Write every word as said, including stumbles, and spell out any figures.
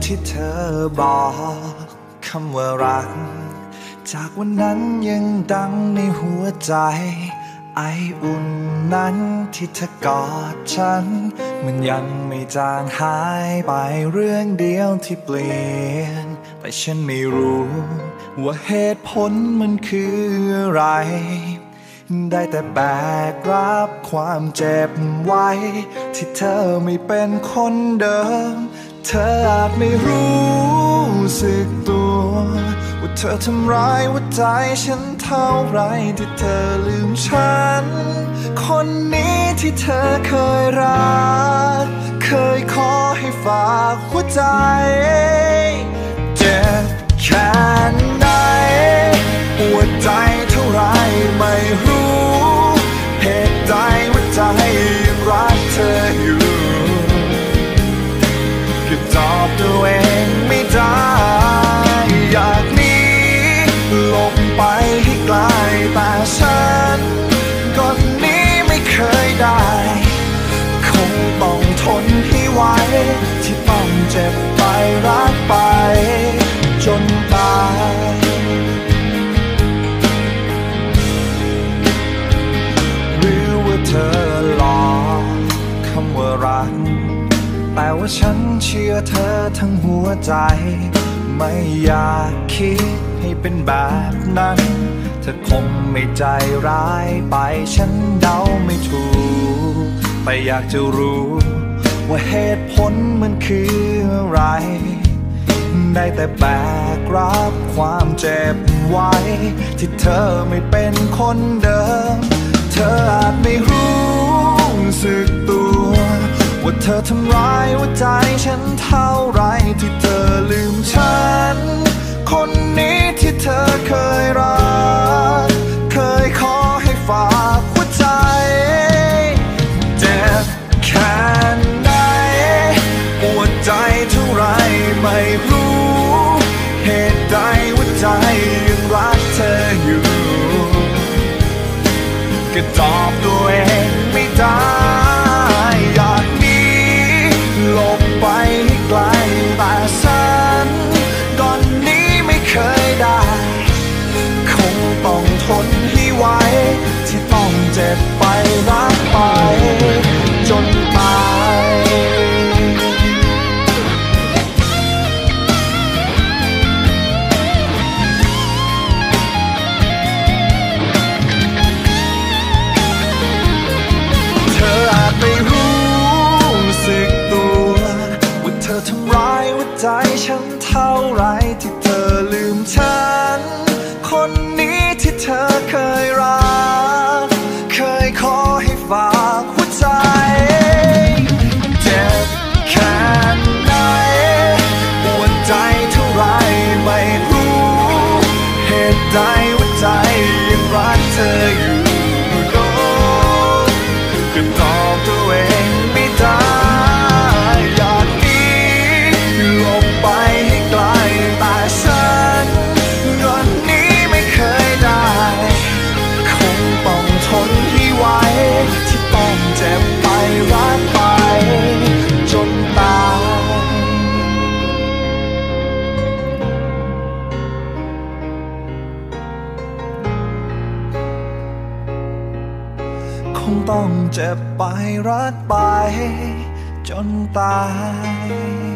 ที่เธอบอกคำว่ารักจากวันนั้นยังดังในหัวใจไออุ่นนั้นที่เธอกอดฉันมันยังไม่จางหายไปเรื่องเดียวที่เปลี่ยนแต่ฉันไม่รู้ว่าเหตุผลมันคืออะไรได้แต่แบกรับความเจ็บไว้ที่เธอไม่เป็นคนเดิมเธออาจไม่รู้สึกตัวว่าเธอทำร้ายหัวใจฉันเท่าไรที่เธอลืมฉันคนนี้ที่เธอเคยรักเคยขอให้ฝากหัวใจเจ็บแค่ไหนปวดใจเท่าไรไม่รู้เหตุใดหัวใจยังรักเธออยู่ก็ตอบตัวเองไม่ได้อยากหนีหลบไปให้ไกลแต่ฉันก็หนีไม่เคยได้คงต้องทนให้ไหวที่ต้องเจ็บไปรักไปจนตายหรือว่าเธอหลอกคำว่ารักแต่ว่าฉันเชื่อเธอทั้งหัวใจไม่อยากคิดให้เป็นแบบนั้นเธอคงไม่ใจร้ายไปฉันเดาไม่ถูกแต่อยากจะรู้ว่าเหตุผลมันคืออะไรได้แต่แบกรับความเจ็บไว้ที่เธอไม่เป็นคนเดิมเธออาจไม่รู้สึกตัวว่าเธอทำร้ายหัวใจฉันเท่าไรที่เธอลืมฉันคนนี้ที่เธอเคยรักเคยขอให้ฝากหัวใจเจ็บแค่ไหนปวดใจเท่าไรไม่รู้เหตุใดหัวใจยังรักเธออยู่ก็ตอบตัวเองไม่ได้อยากหนีหลบไปให้ไกลแต่ฉันก่อนนี้ไม่เคยได้คงต้องทนให้ไหวที่ต้องเจ็บไปรักไปจนตายไม่รู้สึกตัวว่าเธอทำร้ายหัวใจฉันเท่าไรที่เธอลืมฉันคนนี้ที่เธอเคยรักเคยขอให้ฝากหัวใจเจ็บแค่ไหนปวดใจเท่าไรไม่รู้เหตุใดหัวใจยังรักเธออยู่ก็ตอบตัวเองไม่ได้อยากหนีหลบไปให้ไกลแต่ฉันก่อนนี้ไม่เคยได้คงต้องทนให้ไหวที่ต้องเจ็บไปรักไปจนตายคงต้องเจ็บไปรักไปจนตาย